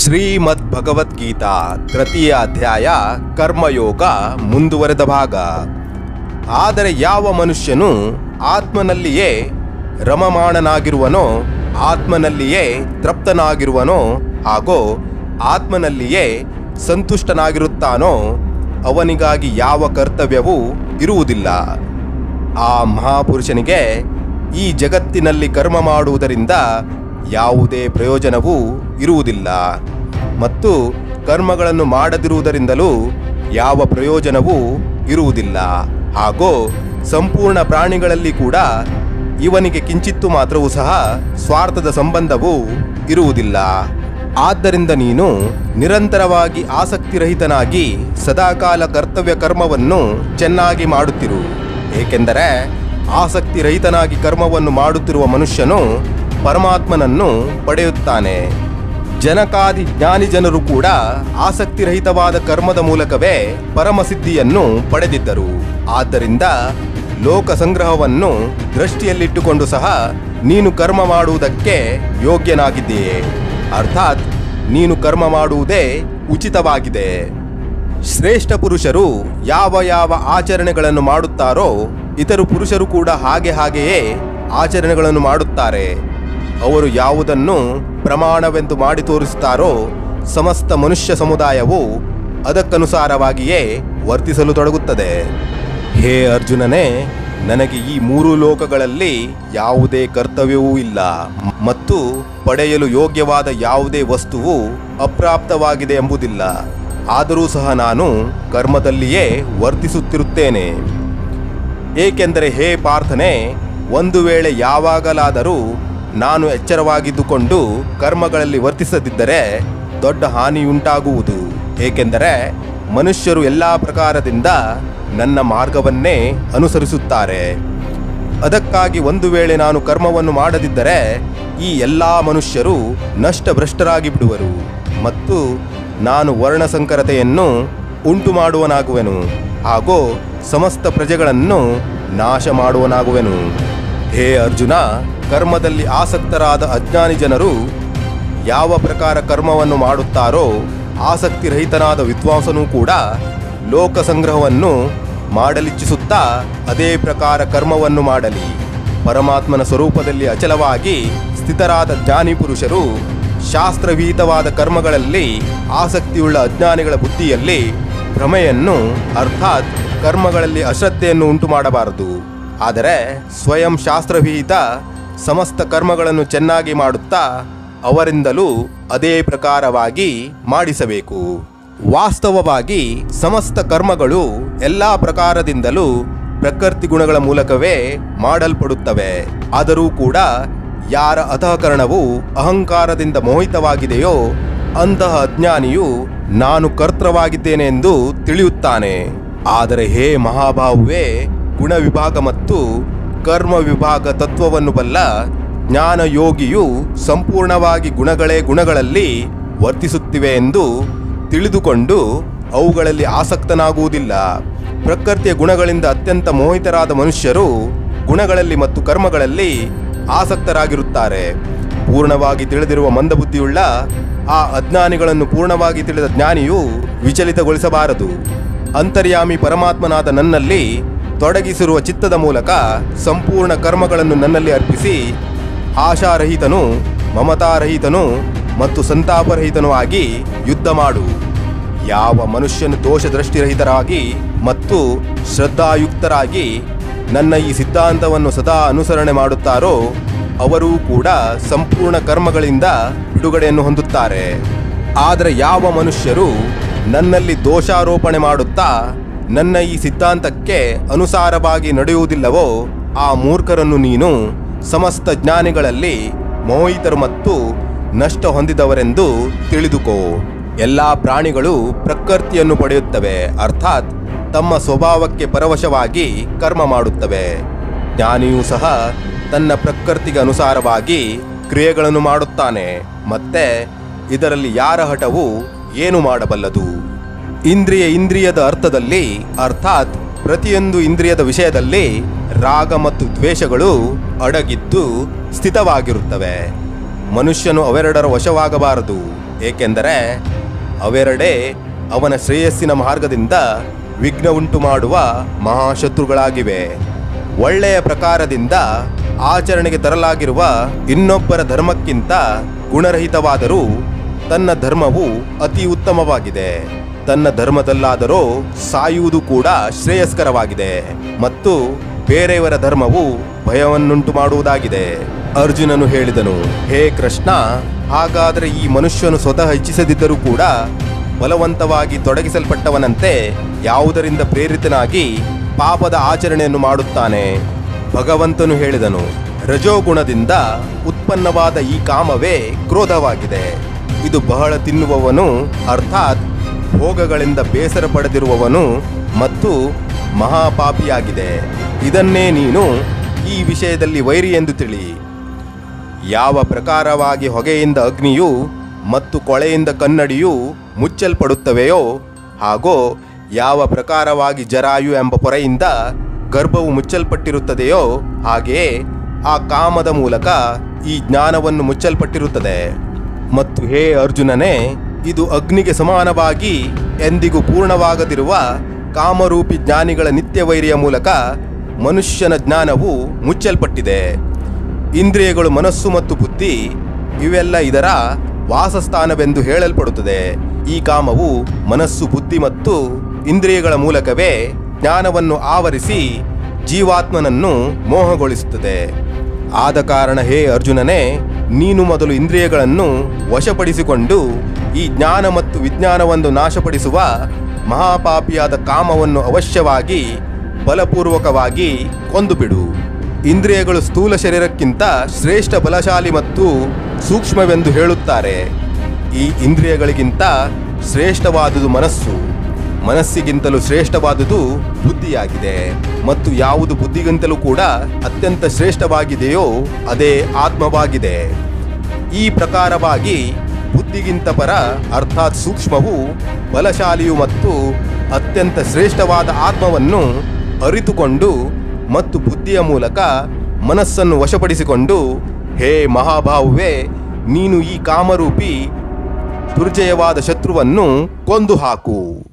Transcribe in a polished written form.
ಶ್ರೀಮದ್ ಭಗವದ್ಗೀತಾ ತೃತೀಯ ಅಧ್ಯಾಯ ಕರ್ಮಯೋಗ ಮುಂದುವರೆದ ಭಾಗ. ಆದರೆ ಯಾವ ಮನುಷ್ಯನು ಆತ್ಮನಲ್ಲಿಯೇ ರಮಮಾಣನಾಗಿರುವನೋ, ಆತ್ಮನಲ್ಲಿಯೇ ತೃಪ್ತನಾಗಿರುವನೋ ಹಾಗೂ ಆತ್ಮನಲ್ಲಿಯೇ ಸಂತುಷ್ಟನಾಗಿರುತ್ತಾನೋ ಅವನಿಗಾಗಿ ಯಾವ ಕರ್ತವ್ಯವೂ ಇರುವುದಿಲ್ಲ. ಆ ಮಹಾಪುರುಷನಿಗೆ ಈ ಜಗತ್ತಿನಲ್ಲಿ ಕರ್ಮ ಮಾಡುವುದರಿಂದ ಯಾವುದೇ ಪ್ರಯೋಜನವೂ ಇರುವುದಿಲ್ಲ ಮತ್ತು ಕರ್ಮಗಳನ್ನು ಮಾಡದಿರುವುದರಿಂದಲೂ ಯಾವ ಪ್ರಯೋಜನವೂ ಇರುವುದಿಲ್ಲ. ಹಾಗೂ ಸಂಪೂರ್ಣ ಪ್ರಾಣಿಗಳಲ್ಲಿ ಕೂಡ ಇವನಿಗೆ ಕಿಂಚಿತ್ತು ಮಾತ್ರವೂ ಸಹ ಸ್ವಾರ್ಥದ ಸಂಬಂಧವೂ ಇರುವುದಿಲ್ಲ. ಆದ್ದರಿಂದ ನೀನು ನಿರಂತರವಾಗಿ ಆಸಕ್ತಿರಹಿತನಾಗಿ ಸದಾಕಾಲ ಕರ್ತವ್ಯ ಕರ್ಮವನ್ನು ಚೆನ್ನಾಗಿ ಮಾಡುತ್ತಿರು. ಏಕೆಂದರೆ ಆಸಕ್ತಿರಹಿತನಾಗಿ ಕರ್ಮವನ್ನು ಮಾಡುತ್ತಿರುವ ಮನುಷ್ಯನು ಪರಮಾತ್ಮನನ್ನು ಪಡೆಯುತ್ತಾನೆ. ಜನಕಾದಿ ಜ್ಞಾನಿ ಜನರು ಕೂಡ ಆಸಕ್ತಿರಹಿತವಾದ ಕರ್ಮದ ಮೂಲಕವೇ ಪರಮಸಿದ್ಧಿಯನ್ನು ಪಡೆದಿದ್ದರು. ಆದ್ದರಿಂದ ಲೋಕ ಸಂಗ್ರಹವನ್ನು ದೃಷ್ಟಿಯಲ್ಲಿಟ್ಟುಕೊಂಡು ಸಹ ನೀನು ಕರ್ಮ ಮಾಡುವುದಕ್ಕೆ ಯೋಗ್ಯನಾಗಿದ್ದೀಯೆ. ಅರ್ಥಾತ್ ನೀನು ಕರ್ಮ ಮಾಡುವುದೇ ಉಚಿತವಾಗಿದೆ. ಶ್ರೇಷ್ಠ ಪುರುಷರು ಯಾವ ಯಾವ ಆಚರಣೆಗಳನ್ನು ಮಾಡುತ್ತಾರೋ ಇತರ ಪುರುಷರು ಕೂಡ ಹಾಗೆಯೇ ಆಚರಣೆಗಳನ್ನು ಮಾಡುತ್ತಾರೆ. ಅವರು ಯಾವುದನ್ನು ಪ್ರಮಾಣವೆಂದು ಮಾಡಿ ತೋರಿಸುತ್ತಾರೋ ಸಮಸ್ತ ಮನುಷ್ಯ ಸಮುದಾಯವು ಅದಕ್ಕನುಸಾರವಾಗಿಯೇ ವರ್ತಿಸಲು ತೊಡಗುತ್ತದೆ. ಹೇ ಅರ್ಜುನನೇ, ನನಗೆ ಈ ಮೂರು ಲೋಕಗಳಲ್ಲಿ ಯಾವುದೇ ಕರ್ತವ್ಯವೂ ಇಲ್ಲ ಮತ್ತು ಪಡೆಯಲು ಯೋಗ್ಯವಾದ ಯಾವುದೇ ವಸ್ತುವು ಅಪ್ರಾಪ್ತವಾಗಿದೆ ಎಂಬುದಿಲ್ಲ. ಆದರೂ ಸಹ ನಾನು ಕರ್ಮದಲ್ಲಿಯೇ ವರ್ತಿಸುತ್ತಿರುತ್ತೇನೆ. ಏಕೆಂದರೆ ಹೇ ಪಾರ್ಥನೆ, ಒಂದು ವೇಳೆ ಯಾವಾಗಲಾದರೂ ನಾನು ಎಚ್ಚರವಾಗಿದ್ದುಕೊಂಡು ಕರ್ಮಗಳಲ್ಲಿ ವರ್ತಿಸದಿದ್ದರೆ ದೊಡ್ಡ ಹಾನಿಯುಂಟಾಗುವುದು. ಏಕೆಂದರೆ ಮನುಷ್ಯರು ಎಲ್ಲ ಪ್ರಕಾರದಿಂದ ನನ್ನ ಮಾರ್ಗವನ್ನೇ ಅನುಸರಿಸುತ್ತಾರೆ. ಅದಕ್ಕಾಗಿ ಒಂದು ವೇಳೆ ನಾನು ಕರ್ಮವನ್ನು ಮಾಡದಿದ್ದರೆ ಈ ಎಲ್ಲ ಮನುಷ್ಯರು ನಷ್ಟಭ್ರಷ್ಟರಾಗಿ ಬಿಡುವರು ಮತ್ತು ನಾನು ವರ್ಣಸಂಕರತೆಯನ್ನು ಉಂಟು ಮಾಡುವನಾಗುವೆನು ಹಾಗೂ ಸಮಸ್ತ ಪ್ರಜೆಗಳನ್ನು ನಾಶ ಮಾಡುವನಾಗುವೆನು. ಹೇ ಅರ್ಜುನ, ಕರ್ಮದಲ್ಲಿ ಆಸಕ್ತರಾದ ಅಜ್ಞಾನಿ ಜನರು ಯಾವ ಪ್ರಕಾರ ಕರ್ಮವನ್ನು ಮಾಡುತ್ತಾರೋ ಆಸಕ್ತಿರಹಿತನಾದ ವಿದ್ವಾಂಸನೂ ಕೂಡ ಲೋಕ ಸಂಗ್ರಹವನ್ನು ಮಾಡಲಿಚ್ಛಿಸುತ್ತಾ ಅದೇ ಪ್ರಕಾರ ಕರ್ಮವನ್ನು ಮಾಡಲಿ. ಪರಮಾತ್ಮನ ಸ್ವರೂಪದಲ್ಲಿ ಅಚಲವಾಗಿ ಸ್ಥಿತರಾದ ಜ್ಞಾನಿ ಪುರುಷರು ಶಾಸ್ತ್ರವಿಹಿತವಾದ ಕರ್ಮಗಳಲ್ಲಿ ಆಸಕ್ತಿಯುಳ್ಳ ಅಜ್ಞಾನಿಗಳ ಬುದ್ಧಿಯಲ್ಲಿ ಭ್ರಮೆಯನ್ನು ಅರ್ಥಾತ್ ಕರ್ಮಗಳಲ್ಲಿ ಅಶ್ರದ್ಧೆಯನ್ನು ಉಂಟು ಮಾಡಬಾರದು. ಆದರೆ ಸ್ವಯಂ ಶಾಸ್ತ್ರವಿಹಿತ ಸಮಸ್ತ ಕರ್ಮಗಳನ್ನು ಚೆನ್ನಾಗಿ ಮಾಡುತ್ತಾ ಅವರಿಂದಲೂ ಅದೇ ಪ್ರಕಾರವಾಗಿ ಮಾಡಿಸಬೇಕು. ವಾಸ್ತವವಾಗಿ ಸಮಸ್ತ ಕರ್ಮಗಳು ಎಲ್ಲ ಪ್ರಕಾರದಿಂದಲೂ ಪ್ರಕೃತಿ ಗುಣಗಳ ಮೂಲಕವೇ ಮಾಡಲ್ಪಡುತ್ತವೆ. ಆದರೂ ಕೂಡ ಯಾರ ಅಂತಃಕರಣವು ಅಹಂಕಾರದಿಂದ ಮೋಹಿತವಾಗಿದೆಯೋ ಅಂತಹ ಅಜ್ಞಾನಿಯು ನಾನು ಕರ್ತೃವಾಗಿದ್ದೇನೆ ಎಂದು ತಿಳಿಯುತ್ತಾನೆ. ಆದರೆ ಹೇ ಮಹಾಬಾಹುವೇ, ಗುಣ ವಿಭಾಗ ಮತ್ತು ಕರ್ಮ ವಿಭಾಗ ತತ್ವವನ್ನು ಬಲ್ಲ ಜ್ಞಾನ ಯೋಗಿಯು ಸಂಪೂರ್ಣವಾಗಿ ಗುಣಗಳೇ ಗುಣಗಳಲ್ಲಿ ವರ್ತಿಸುತ್ತಿವೆ ಎಂದು ತಿಳಿದುಕೊಂಡು ಅವುಗಳಲ್ಲಿ ಆಸಕ್ತನಾಗುವುದಿಲ್ಲ. ಪ್ರಕೃತಿಯ ಗುಣಗಳಿಂದ ಅತ್ಯಂತ ಮೋಹಿತರಾದ ಮನುಷ್ಯರು ಗುಣಗಳಲ್ಲಿ ಮತ್ತು ಕರ್ಮಗಳಲ್ಲಿ ಆಸಕ್ತರಾಗಿರುತ್ತಾರೆ. ಪೂರ್ಣವಾಗಿ ತಿಳಿದಿರುವ ಮಂದಬುದ್ಧಿಯುಳ್ಳ ಆ ಅಜ್ಞಾನಿಗಳನ್ನು ಪೂರ್ಣವಾಗಿ ತಿಳಿದ ಜ್ಞಾನಿಯು ವಿಚಲಿತಗೊಳಿಸಬಾರದು. ಅಂತರ್ಯಾಮಿ ಪರಮಾತ್ಮನಾದ ನನ್ನಲ್ಲಿ ತೊಡಗಿಸಿರುವ ಚಿತ್ತದ ಮೂಲಕ ಸಂಪೂರ್ಣ ಕರ್ಮಗಳನ್ನು ನನ್ನಲ್ಲಿ ಅರ್ಪಿಸಿ ಆಶಾರಹಿತನು, ಮಮತಾರಹಿತನು ಮತ್ತು ಸಂತಾಪರಹಿತನೂ ಆಗಿ ಯುದ್ಧ ಮಾಡು. ಯಾವ ಮನುಷ್ಯನು ದೋಷದೃಷ್ಟಿರಹಿತರಾಗಿ ಮತ್ತು ಶ್ರದ್ಧಾಯುಕ್ತರಾಗಿ ನನ್ನ ಈ ಸಿದ್ಧಾಂತವನ್ನು ಸದಾ ಅನುಸರಣೆ ಮಾಡುತ್ತಾರೋ ಅವರೂ ಕೂಡ ಸಂಪೂರ್ಣ ಕರ್ಮಗಳಿಂದ ಬಿಡುಗಡೆಯನ್ನು ಹೊಂದುತ್ತಾರೆ. ಆದರೆ ಯಾವ ಮನುಷ್ಯರು ನನ್ನಲ್ಲಿ ದೋಷಾರೋಪಣೆ ಮಾಡುತ್ತಾ ನನ್ನ ಈ ಸಿದ್ಧಾಂತಕ್ಕೆ ಅನುಸಾರವಾಗಿ ನಡೆಯುವುದಿಲ್ಲವೋ ಆ ಮೂರ್ಖರನ್ನು ನೀನು ಸಮಸ್ತ ಜ್ಞಾನಿಗಳಲ್ಲಿ ಮೋಹಿತರು ಮತ್ತು ನಷ್ಟ ಹೊಂದಿದವರೆಂದು ತಿಳಿದುಕೋ. ಎಲ್ಲ ಪ್ರಾಣಿಗಳು ಪ್ರಕೃತಿಯನ್ನು ಪಡೆಯುತ್ತವೆ, ಅರ್ಥಾತ್ ತಮ್ಮ ಸ್ವಭಾವಕ್ಕೆ ಪರವಶವಾಗಿ ಕರ್ಮ ಮಾಡುತ್ತವೆ. ಜ್ಞಾನಿಯೂ ಸಹ ತನ್ನ ಪ್ರಕೃತಿಗೆ ಅನುಸಾರವಾಗಿ ಕ್ರಿಯೆಗಳನ್ನು ಮಾಡುತ್ತಾನೆ. ಮತ್ತೆ ಇದರಲ್ಲಿ ಯಾರ ಹಠವು ಏನು ಮಾಡಬಲ್ಲದು? ಇಂದ್ರಿಯದ ಅರ್ಥದಲ್ಲಿ ಅರ್ಥಾತ್ ಪ್ರತಿಯೊಂದು ಇಂದ್ರಿಯದ ವಿಷಯದಲ್ಲಿ ರಾಗ ಮತ್ತು ದ್ವೇಷಗಳು ಅಡಗಿದ್ದು ಸ್ಥಿತವಾಗಿರುತ್ತವೆ. ಮನುಷ್ಯನು ಅವೆರಡರ ವಶವಾಗಬಾರದು. ಏಕೆಂದರೆ ಅವೆರಡೇ ಅವನ ಶ್ರೇಯಸ್ಸಿನ ಮಾರ್ಗದಿಂದ ವಿಘ್ನ ಉಂಟು ಮಾಡುವ ಮಹಾಶತ್ರುಗಳಾಗಿವೆ. ಒಳ್ಳೆಯ ಪ್ರಕಾರದಿಂದ ಆಚರಣೆಗೆ ತರಲಾಗಿರುವ ಇನ್ನೊಬ್ಬರ ಧರ್ಮಕ್ಕಿಂತ ಗುಣರಹಿತವಾದರೂ ತನ್ನ ಧರ್ಮವು ಅತಿ ಉತ್ತಮವಾಗಿದೆ. ತನ್ನ ಧರ್ಮದಲ್ಲಾದರೋ ಸಾಯುವುದು ಕೂಡ ಶ್ರೇಯಸ್ಕರವಾಗಿದೆ ಮತ್ತು ಬೇರೆಯವರ ಧರ್ಮವು ಭಯವನ್ನುಂಟು ಮಾಡುವುದಾಗಿದೆ. ಅರ್ಜುನನು ಹೇಳಿದನು, ಹೇ ಕೃಷ್ಣ, ಹಾಗಾದರೆ ಈ ಮನುಷ್ಯನು ಸ್ವತಃ ಇಚ್ಛಿಸದಿದ್ದರೂ ಕೂಡ ಬಲವಂತವಾಗಿ ತೊಡಗಿಸಲ್ಪಟ್ಟವನಂತೆ ಯಾವುದರಿಂದ ಪ್ರೇರಿತನಾಗಿ ಪಾಪದ ಆಚರಣೆಯನ್ನು ಮಾಡುತ್ತಾನೆ? ಭಗವಂತನು ಹೇಳಿದನು, ರಜೋಗುಣದಿಂದ ಉತ್ಪನ್ನವಾದ ಈ ಕಾಮವೇ ಕ್ರೋಧವಾಗಿದೆ. ಇದು ಬಹಳ ತಿನ್ನುವವನು, ಅರ್ಥಾತ್ ಭೋಗಗಳಿಂದ ಬೇಸರ ಪಡೆದಿರುವವನು ಮತ್ತು ಮಹಾಪಾಪಿಯಾಗಿದೆ. ಇದನ್ನೇ ನೀನು ಈ ವಿಷಯದಲ್ಲಿ ವೈರಿ ಎಂದು ತಿಳಿ. ಯಾವ ಪ್ರಕಾರವಾಗಿ ಹೊಗೆಯಿಂದ ಅಗ್ನಿಯು ಮತ್ತು ಕೊಳೆಯಿಂದ ಕನ್ನಡಿಯು ಮುಚ್ಚಲ್ಪಡುತ್ತವೆಯೋ, ಹಾಗೋ ಯಾವ ಪ್ರಕಾರವಾಗಿ ಜರಾಯು ಎಂಬ ಪೊರೆಯಿಂದ ಗರ್ಭವು ಮುಚ್ಚಲ್ಪಟ್ಟಿರುತ್ತದೆಯೋ, ಹಾಗೆಯೇ ಆ ಕಾಮದ ಮೂಲಕ ಈ ಜ್ಞಾನವನ್ನು ಮುಚ್ಚಲ್ಪಟ್ಟಿರುತ್ತದೆ. ಮತ್ತು ಹೇ ಅರ್ಜುನನೇ, ಇದು ಅಗ್ನಿಗೆ ಸಮಾನವಾಗಿ ಎಂದಿಗೂ ಪೂರ್ಣವಾಗದಿರುವ ಕಾಮರೂಪಿ ಜ್ಞಾನಿಗಳ ನಿತ್ಯವೈರಿಯ ಮೂಲಕ ಮನುಷ್ಯನ ಜ್ಞಾನವು ಮುಚ್ಚಲ್ಪಟ್ಟಿದೆ. ಇಂದ್ರಿಯಗಳು, ಮನಸ್ಸು ಮತ್ತು ಬುದ್ಧಿ ಇವೆಲ್ಲ ಇದರ ವಾಸಸ್ಥಾನವೆಂದು ಹೇಳಲ್ಪಡುತ್ತದೆ. ಈ ಕಾಮವು ಮನಸ್ಸು, ಬುದ್ಧಿ ಮತ್ತು ಇಂದ್ರಿಯಗಳ ಮೂಲಕವೇ ಜ್ಞಾನವನ್ನು ಆವರಿಸಿ ಜೀವಾತ್ಮನನ್ನು ಮೋಹಗೊಳಿಸುತ್ತದೆ. ಆದ ಕಾರಣ ಹೇ ಅರ್ಜುನನೇ, ನೀನು ಮೊದಲು ಇಂದ್ರಿಯಗಳನ್ನು ವಶಪಡಿಸಿಕೊಂಡು ಈ ಜ್ಞಾನ ಮತ್ತು ವಿಜ್ಞಾನವನ್ನು ನಾಶಪಡಿಸುವ ಮಹಾಪಾಪಿಯಾದ ಕಾಮವನ್ನು ಅವಶ್ಯವಾಗಿ ಬಲಪೂರ್ವಕವಾಗಿ ಕೊಂದುಬಿಡು. ಇಂದ್ರಿಯಗಳು ಸ್ಥೂಲ ಶರೀರಕ್ಕಿಂತ ಶ್ರೇಷ್ಠ ಬಲಶಾಲಿ ಮತ್ತು ಸೂಕ್ಷ್ಮವೆಂದು ಹೇಳುತ್ತಾರೆ. ಈ ಇಂದ್ರಿಯಗಳಿಗಿಂತ ಶ್ರೇಷ್ಠವಾದುದು ಮನಸ್ಸು, ಮನಸ್ಸಿಗಿಂತಲೂ ಶ್ರೇಷ್ಠವಾದುದು ಬುದ್ಧಿಯಾಗಿದೆ. ಮತ್ತು ಯಾವುದು ಬುದ್ಧಿಗಿಂತಲೂ ಕೂಡ ಅತ್ಯಂತ ಶ್ರೇಷ್ಠವಾಗಿದೆಯೋ ಅದೇ ಆತ್ಮವಾಗಿದೆ. ಈ ಪ್ರಕಾರವಾಗಿ ಬುದ್ಧಿಗಿಂತ ಪರ, ಅರ್ಥಾತ್ ಸೂಕ್ಷ್ಮವು, ಬಲಶಾಲಿಯು ಮತ್ತು ಅತ್ಯಂತ ಶ್ರೇಷ್ಠವಾದ ಆತ್ಮವನ್ನು ಅರಿತುಕೊಂಡು ಮತ್ತು ಬುದ್ಧಿಯ ಮೂಲಕ ಮನಸ್ಸನ್ನು ವಶಪಡಿಸಿಕೊಂಡು, ಹೇ ಮಹಾಭಾವುವೆ, ನೀನು ಈ ಕಾಮರೂಪಿ ದುರ್ಜಯವಾದ ಶತ್ರುವನ್ನು ಕೊಂದು ಹಾಕು.